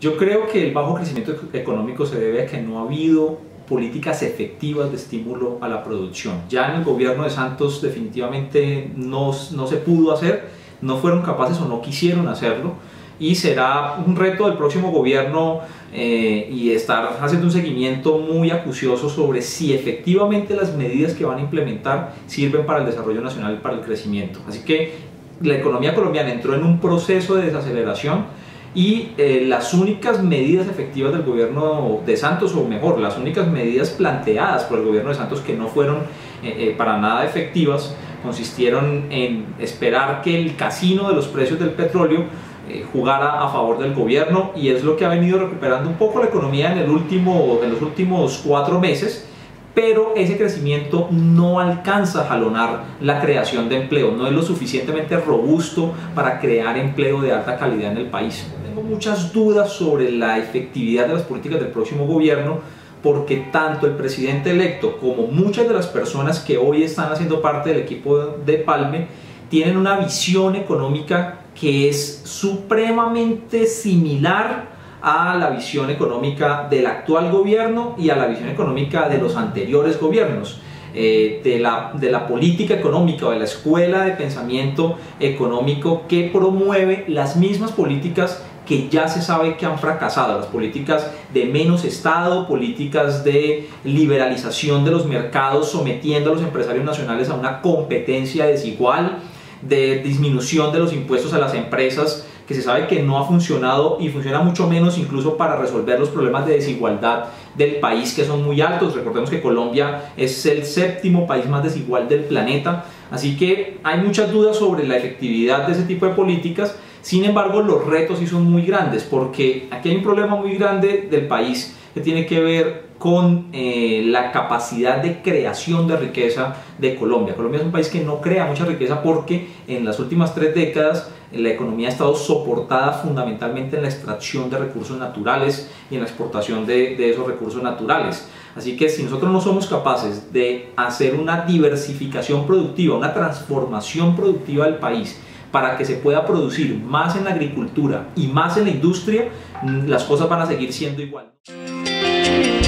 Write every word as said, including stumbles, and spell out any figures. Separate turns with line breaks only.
Yo creo que el bajo crecimiento económico se debe a que no ha habido políticas efectivas de estímulo a la producción. Ya en el gobierno de Santos definitivamente no, no se pudo hacer, no fueron capaces o no quisieron hacerlo, y será un reto del próximo gobierno eh, y estar haciendo un seguimiento muy acucioso sobre si efectivamente las medidas que van a implementar sirven para el desarrollo nacional y para el crecimiento. Así que la economía colombiana entró en un proceso de desaceleración y eh, las únicas medidas efectivas del gobierno de Santos, o mejor, las únicas medidas planteadas por el gobierno de Santos que no fueron eh, eh, para nada efectivas, consistieron en esperar que el casino de los precios del petróleo eh, jugara a favor del gobierno, y es lo que ha venido recuperando un poco la economía en, el último, en los últimos cuatro meses. Pero ese crecimiento no alcanza a jalonar la creación de empleo, no es lo suficientemente robusto para crear empleo de alta calidad en el país. Tengo muchas dudas sobre la efectividad de las políticas del próximo gobierno, porque tanto el presidente electo como muchas de las personas que hoy están haciendo parte del equipo de Palme tienen una visión económica que es supremamente similar a la visión económica del actual gobierno y a la visión económica de los anteriores gobiernos, eh, de, la, de la política económica o de la escuela de pensamiento económico que promueve las mismas políticas que ya se sabe que han fracasado, las políticas de menos Estado, políticas de liberalización de los mercados sometiendo a los empresarios nacionales a una competencia desigual, de disminución de los impuestos a las empresas, que se sabe que no ha funcionado y funciona mucho menos incluso para resolver los problemas de desigualdad del país, que son muy altos. Recordemos que Colombia es el séptimo país más desigual del planeta, así que hay muchas dudas sobre la efectividad de ese tipo de políticas. Sin embargo, los retos sí son muy grandes, porque aquí hay un problema muy grande del país que tiene que ver con eh, la capacidad de creación de riqueza de Colombia. Colombia es un país que no crea mucha riqueza porque en las últimas tres décadas la economía ha estado soportada fundamentalmente en la extracción de recursos naturales y en la exportación de, de esos recursos naturales. Así que si nosotros no somos capaces de hacer una diversificación productiva, una transformación productiva del país, para que se pueda producir más en la agricultura y más en la industria, las cosas van a seguir siendo igual.